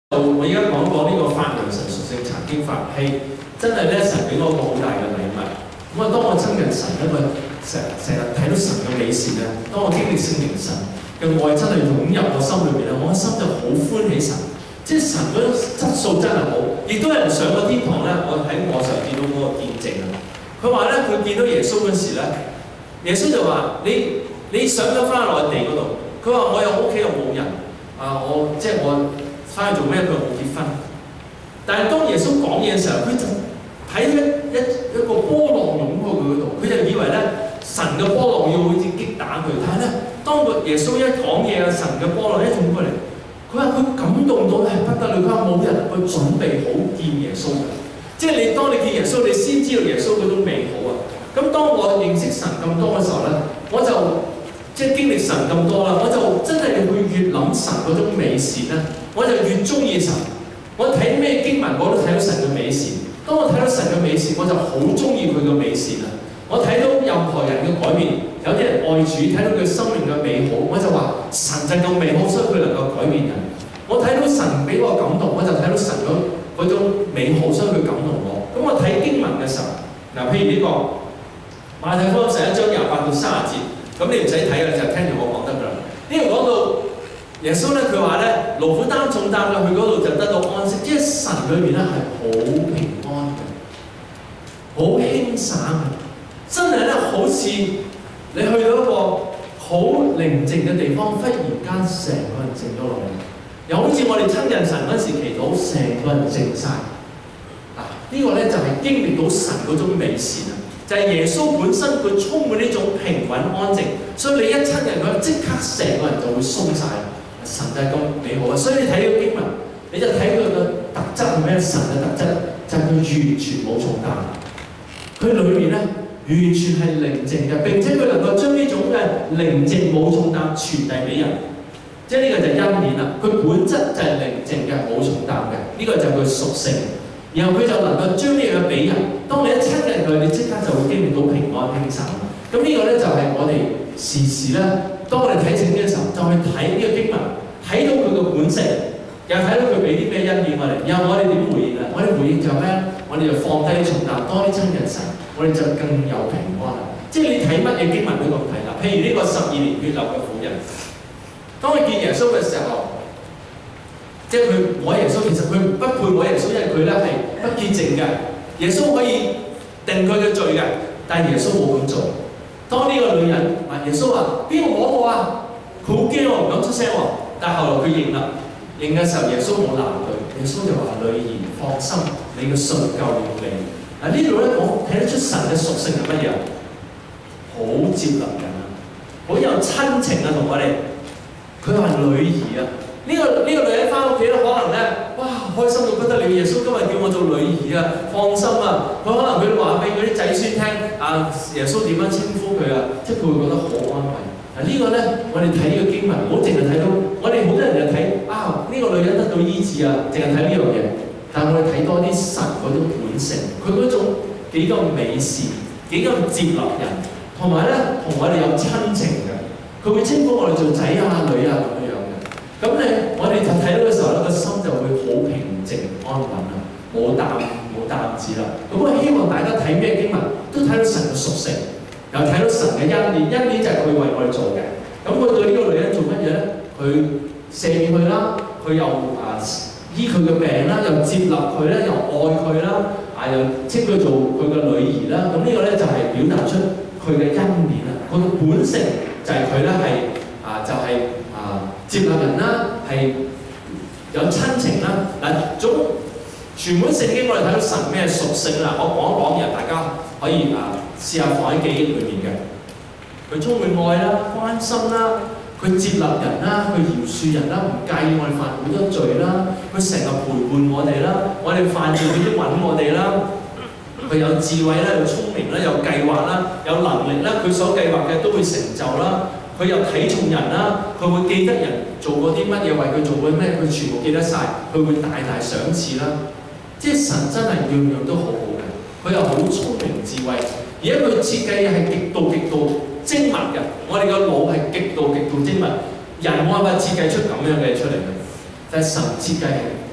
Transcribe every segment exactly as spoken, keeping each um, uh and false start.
我而家講講呢個發揚神屬性查經法，係真係咧神俾我一個好大嘅禮物。咁啊，當我親近神咧，我成成日睇到神嘅美善咧，當我經歷聖靈神嘅愛真係湧入我心裏邊咧，我嘅心就好歡喜神。即係神嗰種質素真係好，亦都有人上過天堂咧。我喺網上見到嗰個見證啊，佢話咧佢見到耶穌嗰時咧，耶穌就話：你你上咗翻落地嗰度。佢話我有屋企又冇人啊，我即係我。翻去做咩？佢冇結婚。但係當耶穌講嘢嘅時候，佢就睇一一一個波浪湧過佢嗰度，佢就以為咧神嘅波浪要好似擊打佢。但係咧，當個耶穌一講嘢啊，神嘅波浪一湧過嚟，佢話佢感動到係不得了。佢話冇人去準備好見耶穌嘅，即係你當你見耶穌，你先知道耶穌嗰種美好啊。咁當我認識神咁多嘅時候咧，我就即係經歷神咁多啦，我就真係會越諗神嗰種美善咧。我就越中意神，我睇咩經文我都睇到神嘅美善。當我睇到神嘅美善，我就好中意佢嘅美善啊！我睇到任何人嘅改變，有啲人愛主，睇到佢生命嘅美好，我就話神就咁美好，所以佢能夠改變人。我睇到神俾我感動，我就睇到神嗰種美好，所以佢感動我。咁我睇經文嘅時候，嗱，譬如呢、這個馬太福音十一章廿八到三十節，咁你唔使睇啦，就聽住我講得㗎啦。呢度講到。耶穌咧，佢話咧，勞苦擔重擔嘅，去嗰度就得到安息。即係神裏面咧係好平安嘅，好輕省嘅，真係咧好似你去到一個好寧靜嘅地方，忽然間成個人靜咗落嚟，又好似我哋親近神嗰時祈禱，成個人靜晒。啊，呢個咧就係經歷到神嗰種美善啊！就係、是、耶穌本身佢充滿呢種平穩安靜，所以你一親近佢，即刻成個人就會鬆晒。神就係咁美好啊！所以你睇呢個經文，你就睇佢嘅特質係咩？神嘅特質就係佢完全冇重擔，佢裏面咧完全係寧靜嘅，並且佢能夠將呢種嘅寧靜冇重擔傳遞俾人，即係呢個就係恩典啦。佢本質就係寧靜嘅，冇重擔嘅，呢、這個就係佢屬性。然後佢就能夠將呢樣嘢俾人。當你一親近佢，你即刻就會經歷到平安輕省。咁呢個咧就係我哋時時咧。當我哋睇聖經嘅時候，就去睇呢個經文，睇到佢嘅本性，又睇到佢俾啲咩恩典我哋。然後我哋點回應啊？我哋回應就咩？我哋就放低重擔，多啲親近神，我哋就更有平安啦。即係你睇乜嘢經文都咁睇啦。譬如呢個十二年血流嘅婦人，當佢見耶穌嘅時候，即係佢摸耶穌，其實佢不配摸耶穌，因為佢咧係不潔淨嘅。耶穌可以定佢嘅罪嘅，但係耶穌冇咁做。當呢個女人問耶穌話：邊個摸我啊？佢好驚喎，唔敢出聲喎。但係後來佢認啦，認嘅時候耶穌冇鬧佢，耶穌就話：女兒放心，你嘅信救了你。嗱呢度咧，我睇得出神嘅屬性係乜嘢？好接納人啊，好有親情啊，同我哋。佢話女兒啊，呢、這個呢、這個女人翻屋企咧，可能咧，哇開心到不得了！耶穌今日叫我做女兒啊，放心啊。佢可能佢話俾嗰啲仔孫聽，啊耶穌點樣稱呼佢啊，即係佢會覺得好安慰。嗱、這個、呢個咧，我哋睇呢個經文，唔好淨係睇到，我哋好多人就睇啊呢、這個女人得到醫治啊，淨係睇呢樣嘢。但係我哋睇多啲神嗰種本性，佢嗰種幾咁美善，幾咁接納人，同埋咧同我哋有親情嘅。佢會稱呼我哋做仔啊女啊咁樣樣嘅。咁你我哋就睇到嘅時候咧，個心就會好平靜安穩啦，冇擔冇擔子啦。咁我希望大家睇咩經文都睇到神嘅屬性，又睇到神嘅恩典。恩典就係佢為我哋做嘅。咁佢對呢個女人做乜嘢咧？佢赦免佢啦，佢又啊醫佢嘅病啦，又接納佢啦，又愛佢啦，啊又稱佢做佢嘅女兒啦。咁呢個咧就係表達出佢嘅恩典啦。佢嘅本性就係佢咧係啊就係、是、啊接納人啦，係有親情啦。嗱，總全本聖經我哋睇到神咩屬性啦。我講一講嘅，大家可以啊試下放喺記憶裏面嘅。佢充滿愛啦，關心啦，佢接納人啦，佢饒恕人啦，唔介意我哋犯好多罪啦，佢成日陪伴我哋啦，我哋犯罪佢都揾我哋啦。佢有智慧啦，有聰明啦，有計劃啦，有能力啦，佢所計劃嘅都會成就啦。佢又睇重人啦，佢會記得人做過啲乜嘢，為佢做過咩，佢全部記得晒，佢會大大賞賜啦。即係神真係樣樣都好好嘅，佢又好聰明智慧，而且佢設計係極度極度精密嘅。我哋個腦係極度極度精密，人冇辦法設計出咁樣嘅嘢出嚟嘅，但係神設計係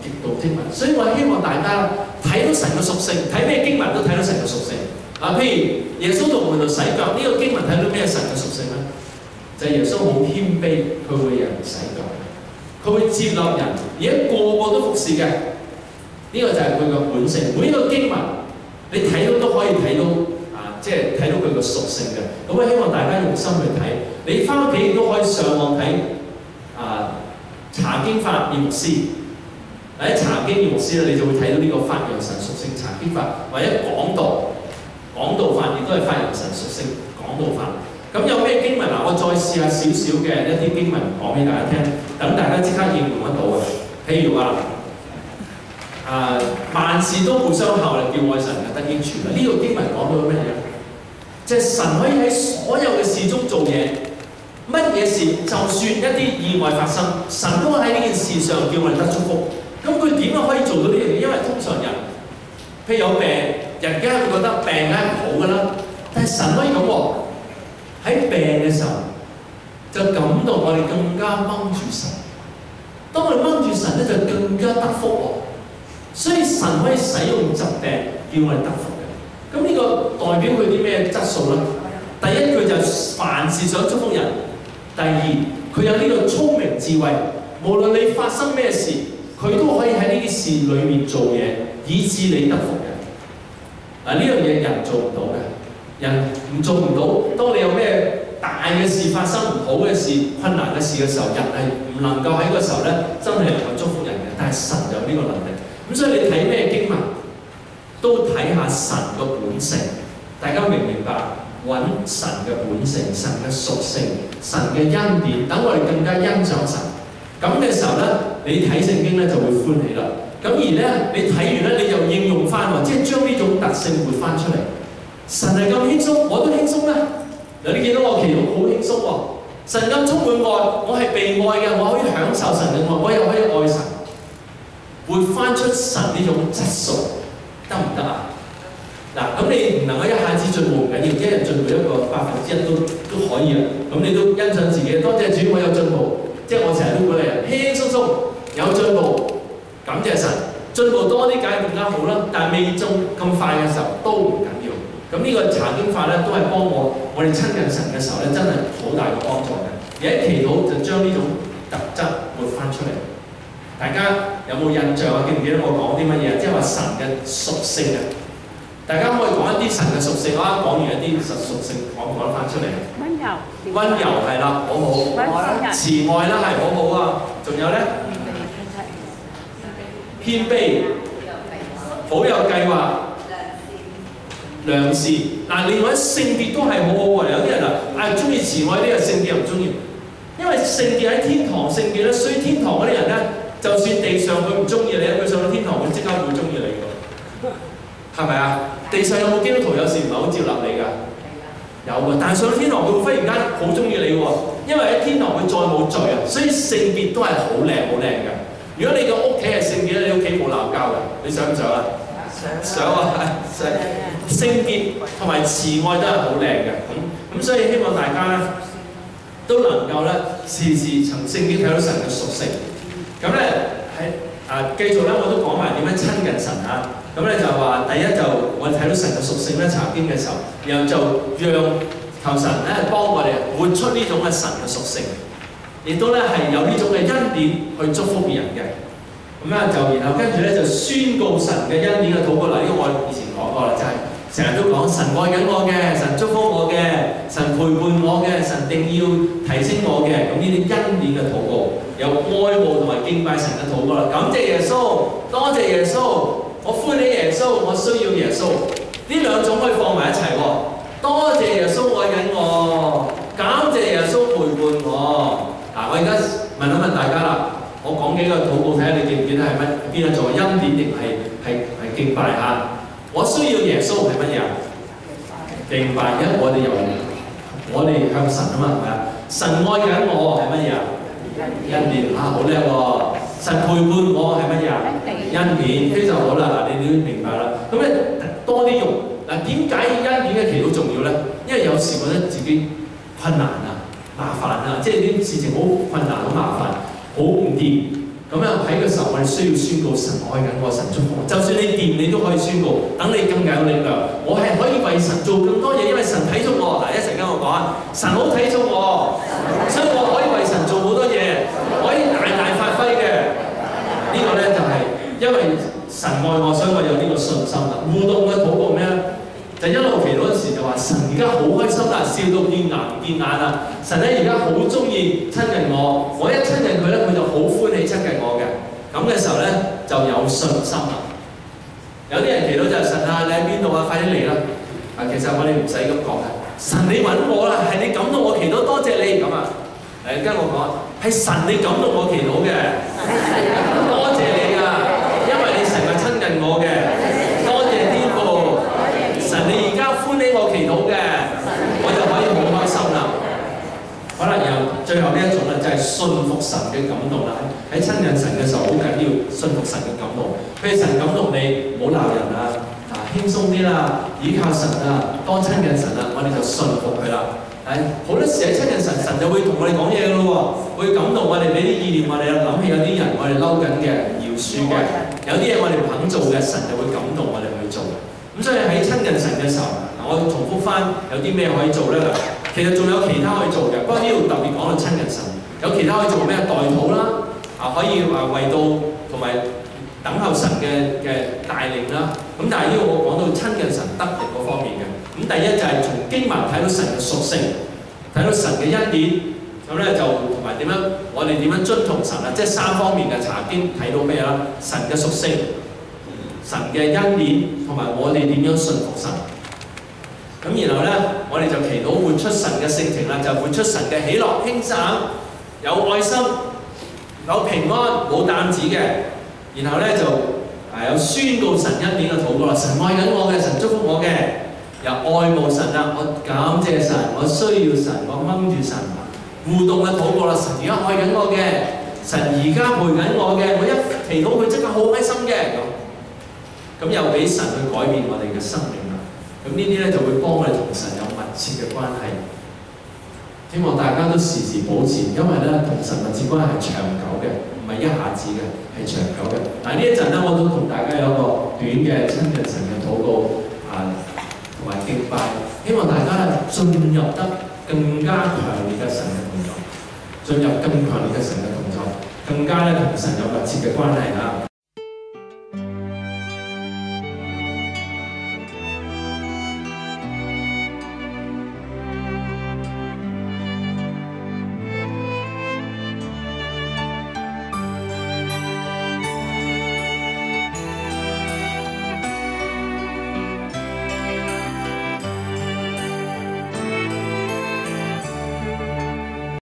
極度精密。所以我希望大家睇到神嘅屬性，睇咩經文都睇到神嘅屬性。嗱，譬如耶穌同門徒洗腳，呢、這個經文睇到咩神嘅屬性咧？就係、是、耶穌好謙卑，佢會有人洗腳，佢會接納人，而家個個都服侍嘅。呢、這個就係佢嘅本性。每一個經文你睇到都可以睇到啊，即係睇到佢嘅屬性嘅。咁我希望大家用心去睇。你翻屋企亦都可以上網睇啊，查經法葉牧師。喺查經葉牧師咧，你就會睇到呢個發揚神屬性查經法，或者講道。講道法亦都係發揚神屬性講道法。咁有咩經文啊？我再試下少少嘅一啲經文講俾大家聽，等大家即刻應用得到嘅。譬如話，啊萬事都互相效力，叫愛神嘅得益處啦。呢、這個經文講到咩嘢？即係神可以喺所有嘅事中做嘢，乜嘢事就算一啲意外發生，神都會喺呢件事上叫我哋得祝福。咁佢點樣可以做到呢樣嘢？因為通常人譬如有病。人家會覺得病梗係唔好㗎啦，但係神可以咁喎，喺病嘅時候就感到我哋更加掹住神。當我哋掹住神咧，就更加得福喎。所以神可以使用疾病叫我哋得福嘅。咁呢個代表佢啲咩質素咧？第一，佢就凡事想祝福人；第二，佢有呢個聰明智慧，無論你發生咩事，佢都可以喺呢啲事裏面做嘢，以致你得福嘅。嗱，呢樣嘢人做唔到嘅，人唔做唔到。當你有咩大嘅事發生、唔好嘅事、困難嘅事嘅時候，人係唔能夠喺個時候咧，真係能夠祝福人嘅。但係神有呢個能力。咁所以你睇咩經文，都睇下神嘅本性。大家明唔明白？揾神嘅本性、神嘅屬性、神嘅恩典，等我哋更加欣賞神。咁嘅時候咧，你睇聖經咧就會歡喜啦。咁而咧，你睇完咧，你就應用翻喎，即係將呢種特性活翻出嚟。神係咁輕鬆，我都輕鬆啦。嗱，你見到我祈禱好輕鬆喎。神咁充滿愛，我係被愛嘅，我可以享受神嘅愛，我又可以愛神，活翻出神呢種質素，得唔得啊？嗱，咁你唔能夠一下子進步唔緊要，一日進步一個百分之一都都可以啊。咁你都欣賞自己，多謝主，我有進步。即係我成日都鼓勵人，輕輕鬆鬆有進步。感謝神，進步多啲梗係更加好啦。但係未進咁快嘅時候都唔緊要。咁呢個查經法咧，都係幫我我哋親近神嘅時候咧，真係好大嘅幫助嘅。而喺祈禱就將呢種特質活翻出嚟。大家有冇印象啊？記唔記得我講啲乜嘢？即係話神嘅屬性啊！大家可以講一啲神嘅屬性。我啱講完一啲神屬性，講唔講得翻出嚟？温柔，温柔係啦，好好。慈愛啦，係好好啊。仲有咧？謙卑，好有計劃，良善。嗱，另外聖潔都係好好喎。有啲人啊，啊中意慈愛，呢個聖潔又唔中意。因為聖潔喺天堂聖潔咧，所以天堂嗰啲人咧，就算地上佢唔中意你，佢上到天堂佢即刻會中意你㗎，係咪啊？地上有冇基督徒有時唔係好接納你㗎？有㗎，但係上到天堂佢會忽然間好中意你喎，因為喺天堂佢再冇罪啊，所以聖潔都係好靚好靚㗎。如果你個屋企係聖潔咧，你屋企冇鬧交嘅，你想唔想啊？想啊！想。聖潔同埋慈愛都係好靚嘅，咁咁所以希望大家咧都能夠咧時時從聖經睇到神嘅屬性。咁咧喺啊繼續咧我都講埋點樣親近神啊。咁咧就話第一就我哋睇到神嘅屬性咧查經嘅時候，然後就讓求神咧幫我哋活出呢種嘅神嘅屬性。亦都咧係有呢種嘅恩典去祝福別人嘅，咁咧就然後跟住咧就宣告神嘅恩典嘅禱告啦。呢個我以前講過啦，就係成日都講神愛緊我嘅，神祝福我嘅，神陪伴我嘅，神定要提升我嘅。咁呢啲恩典嘅禱告，有愛慕同埋敬拜神嘅禱告啦。感謝耶穌，多謝耶穌，我歡喜耶穌，我需要耶穌。呢兩種可以放埋一齊喎。多謝耶穌愛緊我，感謝耶穌陪伴我。嗱，我而家問一問大家啦，我講幾個禱告睇下你記唔記得係乜邊一種恩典定係係係敬拜嚇？我需要耶穌係乜嘢啊？敬拜，因為我哋由我哋向神啊嘛，係咪啊？神愛緊我係乜嘢啊？恩典啊，好叻喎！神陪伴我係乜嘢啊？恩典，非常好啦！嗱，你都明白啦。咁咧多啲用嗱，點解恩典嘅祈禱重要咧？因為有時覺得自己困難啊。麻煩啊！即係啲事情好困難、好麻煩、好唔掂，咁咁樣喺個時候，我哋需要宣告神愛緊我，神祝福我。就算你掂，你都可以宣告，等你更加有力量。我係可以為神做更多嘢，因為神睇中我。嗱，一陣間我講啊，神好睇中我，所以我可以為神做好多嘢，可以大大發揮嘅。呢個咧就係因為神愛我，所以我有呢個信心啦。互動嘅禱告咩咧？就一路祈禱嗰時就話神而家好開心啦，笑到見牙唔見眼啦。神咧而家好中意親近我，我一親近佢咧，佢就好歡喜親近我嘅。咁嘅時候咧就有信心啦。有啲人祈禱就係神啊，你喺邊度啊？快啲嚟啦！啊，其實我哋唔使咁講嘅。神你揾我啦，係你感動我祈禱，多謝你咁啊！誒，跟我講，係神你感動我祈禱嘅，多謝你啊！因為你成日親近我嘅，多謝天父。神你而家歡喜我祈禱嘅，我就可以好開心啦。好啦，然後最後呢一種咧就係信服神嘅感動啦。喺親近神嘅時候好緊要信服神嘅感動。譬如神感動你，唔好鬧人啊，啊輕鬆啲啦，倚靠神啊，多親近神啊，我哋就信服佢啦。係好多時喺親近神，神就會同我哋講嘢噶咯喎，會感動我哋，俾啲意念我哋諗起有啲人我哋嬲緊嘅、饒恕嘅，有啲嘢我哋唔肯做嘅，神就會感動我哋去做。咁所以喺親近神嘅時候，嗱我重複翻有啲咩可以做咧？其實仲有其他可以做嘅，不過呢度特別講到親近神，有其他可以做咩？代禱啦，啊可以話為到同埋等候神嘅嘅帶領啦。咁但係呢個我講到親近神得力嗰方面嘅。咁第一就係從經文睇到神嘅屬性，睇到神嘅恩典，咁咧就同埋點樣我哋點樣遵從神啊？即係三方面嘅查經睇到咩啦？神嘅屬性。神嘅恩典同埋我哋點樣信服神，咁然後咧，我哋就祈禱活出神嘅性情啦，就活出神嘅喜樂、輕省、有愛心、有平安、冇擔子嘅。然後咧就誒有宣告神恩典嘅禱告啦，神愛緊我嘅，神祝福我嘅，又愛慕神啦，我感謝神，我需要神，我掹住神，互動嘅禱告啦，神而家愛緊我嘅，神而家陪緊我嘅，我一祈禱佢即刻好開心嘅咁。咁又俾神去改變我哋嘅生命啦。咁呢啲咧就會幫我哋同神有密切嘅關係。希望大家都時時保持，因為咧同神密切關係係長久嘅，唔係一下子嘅，係長久嘅。嗱呢一陣咧，我都同大家有一個短嘅親近神嘅禱告啊，同埋敬拜。希望大家咧進入得更加強烈嘅神嘅同在，進入更強烈嘅神嘅同在，更加咧同神有密切嘅關係啦。